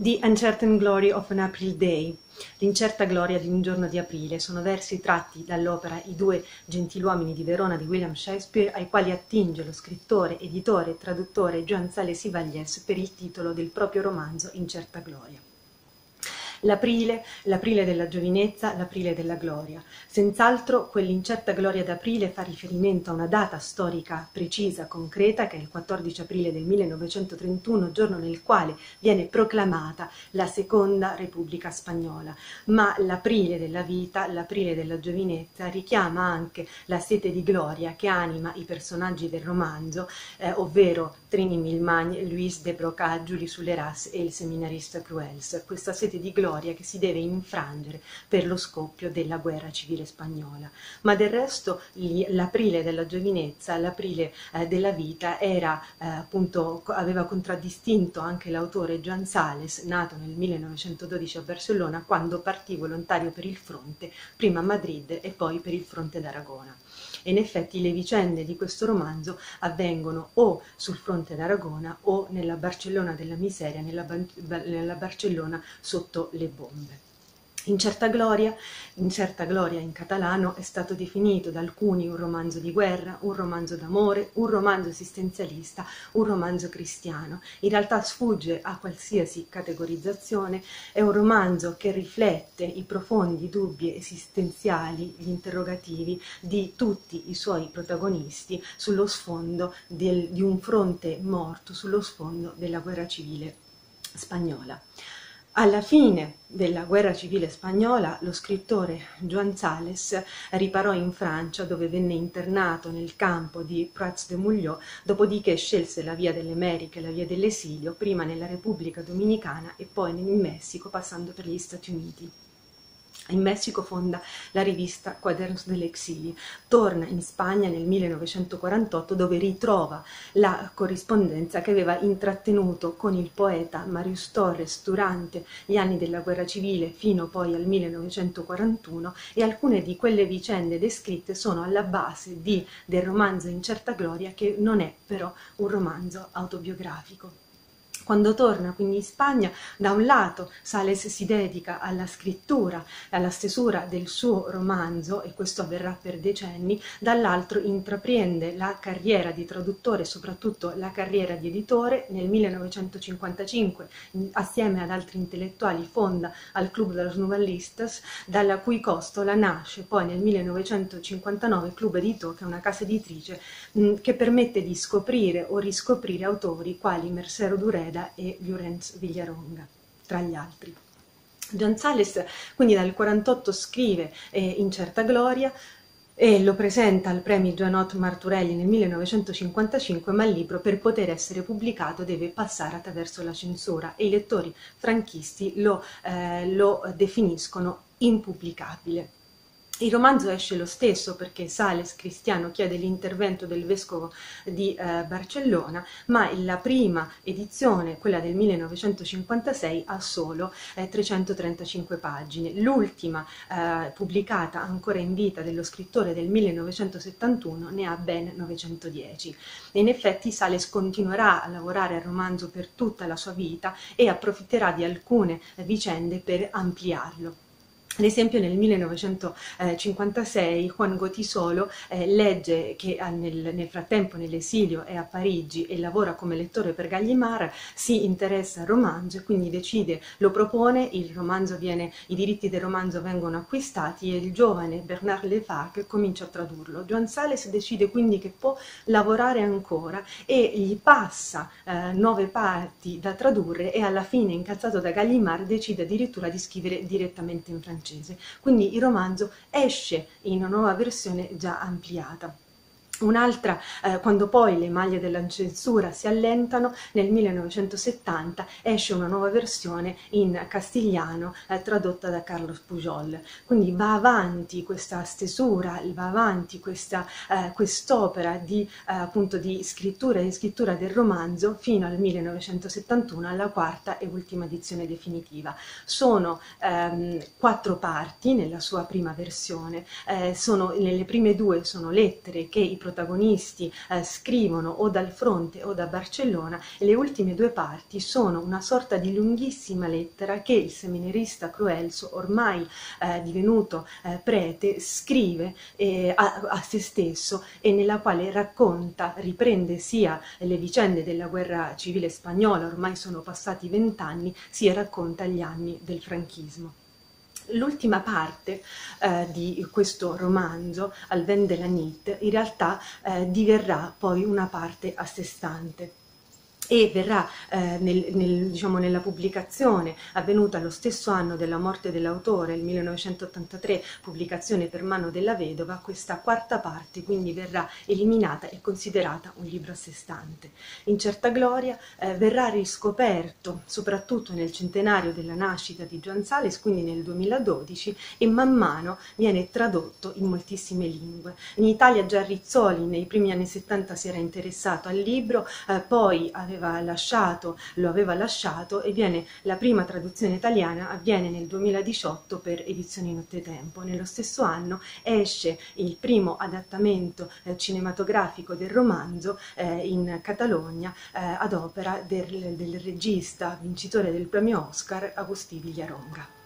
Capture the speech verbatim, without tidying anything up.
The Uncertain Glory of an April Day, l'incerta gloria di un giorno di aprile, sono versi tratti dall'opera I due gentiluomini di Verona di William Shakespeare, ai quali attinge lo scrittore, editore e traduttore Joan Sales i Vallès per il titolo del proprio romanzo Incerta gloria. L'aprile, l'aprile della giovinezza, l'aprile della gloria. Senz'altro quell'incerta gloria d'aprile fa riferimento a una data storica precisa, concreta, che è il quattordici aprile del millenovecentotrentuno, giorno nel quale viene proclamata la seconda Repubblica Spagnola. Ma l'aprile della vita, l'aprile della giovinezza, richiama anche la sete di gloria che anima i personaggi del romanzo, eh, ovvero Trini Milmagne, Luis de Broca, Julie Suleras e il seminarista Cruels. Questa sete di gloria che si deve infrangere per lo scoppio della guerra civile spagnola. Ma del resto l'aprile della giovinezza, l'aprile eh, della vita era eh, appunto, aveva contraddistinto anche l'autore Joan Sales, nato nel millenovecentododici a Barcellona, quando partì volontario per il fronte, prima a Madrid e poi per il fronte d'Aragona. E in effetti le vicende di questo romanzo avvengono o sul fronte d'Aragona o nella Barcellona della miseria, nella, nella Barcellona sotto le bombe. Incerta gloria, Incerta gloria in catalano è stato definito da alcuni un romanzo di guerra, un romanzo d'amore, un romanzo esistenzialista, un romanzo cristiano. In realtà sfugge a qualsiasi categorizzazione, è un romanzo che riflette i profondi dubbi esistenziali, gli interrogativi di tutti i suoi protagonisti sullo sfondo del, di un fronte morto, sullo sfondo della guerra civile spagnola. Alla fine della guerra civile spagnola lo scrittore Joan Sales riparò in Francia, dove venne internato nel campo di Prats de Molló, dopodiché scelse la via delle Americhe, la via dell'esilio, prima nella Repubblica Dominicana e poi nel Messico, passando per gli Stati Uniti. In Messico fonda la rivista Quadernos dell'Exilio, torna in Spagna nel millenovecentoquarantotto, dove ritrova la corrispondenza che aveva intrattenuto con il poeta Marius Torres durante gli anni della guerra civile fino poi al millenovecentoquarantuno, e alcune di quelle vicende descritte sono alla base di, del romanzo Incerta gloria, che non è però un romanzo autobiografico. Quando torna quindi in Spagna, da un lato Sales si dedica alla scrittura, alla stesura del suo romanzo, e questo avverrà per decenni, dall'altro intraprende la carriera di traduttore e soprattutto la carriera di editore. Nel millenovecentocinquantacinque, assieme ad altri intellettuali, fonda al Club de los Novelistas, dalla cui costola nasce poi nel millenovecentocinquantanove Club Editó, che è una casa editrice mh, che permette di scoprire o riscoprire autori quali Mercero Dureda e Llorenç Villaronga, tra gli altri. Joan Sales quindi dal quarantotto scrive eh, Incerta gloria e lo presenta al premio Joanot Martorell nel millenovecentocinquantacinque, ma il libro, per poter essere pubblicato, deve passare attraverso la censura e i lettori franchisti lo, eh, lo definiscono impubblicabile. Il romanzo esce lo stesso perché Sales Cristiano chiede l'intervento del vescovo di eh, Barcellona, ma la prima edizione, quella del millenovecentocinquantasei, ha solo eh, trecentotrentacinque pagine. L'ultima, eh, pubblicata ancora in vita, dello scrittore del millenovecentosettantuno, ne ha ben novecentodieci. E in effetti Sales continuerà a lavorare al romanzo per tutta la sua vita e approfitterà di alcune vicende per ampliarlo. Ad esempio nel millenovecentocinquantasei Juan Goytisolo eh, legge che eh, nel, nel frattempo nell'esilio è a Parigi e lavora come lettore per Gallimard, si interessa al romanzo e quindi decide, lo propone, il romanzo viene, i diritti del romanzo vengono acquistati e il giovane Bernard Levaque comincia a tradurlo. Joan Sales decide quindi che può lavorare ancora e gli passa eh, nove parti da tradurre, e alla fine, incazzato da Gallimard, decide addirittura di scrivere direttamente in francese. Quindi il romanzo esce in una nuova versione già ampliata. Un'altra, eh, quando poi le maglie della censura si allentano, nel millenovecentosettanta esce una nuova versione in castigliano eh, tradotta da Carlos Pujol. Quindi va avanti questa stesura, va avanti questa eh, quest'opera di, eh, appunto di scrittura e scrittura del romanzo fino al millenovecentosettantuno, alla quarta e ultima edizione definitiva. Sono ehm, quattro parti nella sua prima versione, eh, sono, nelle prime due sono lettere che i protagonisti protagonisti eh, scrivono o dal fronte o da Barcellona, e le ultime due parti sono una sorta di lunghissima lettera che il seminerista Cruelso, ormai eh, divenuto eh, prete, scrive eh, a, a se stesso, e nella quale racconta, riprende sia le vicende della guerra civile spagnola, ormai sono passati vent'anni, sia racconta gli anni del franchismo. L'ultima parte eh, di questo romanzo, Al vent de la nit, in realtà eh, diverrà poi una parte a sé stante, e verrà eh, nel, nel, diciamo, nella pubblicazione avvenuta lo stesso anno della morte dell'autore, il millenovecentottantatré, pubblicazione per mano della vedova. Questa quarta parte quindi verrà eliminata e considerata un libro a sé stante. Incerta gloria eh, verrà riscoperto soprattutto nel centenario della nascita di Joan Sales, quindi nel duemiladodici, e man mano viene tradotto in moltissime lingue. In Italia già Rizzoli nei primi anni settanta si era interessato al libro, eh, poi aveva Aveva lasciato, lo aveva lasciato, e viene la prima traduzione italiana avviene nel duemiladiciotto per Edizioni Nottetempo. Nello stesso anno esce il primo adattamento eh, cinematografico del romanzo eh, in Catalogna eh, ad opera del, del regista vincitore del premio Oscar Agustí Villaronga.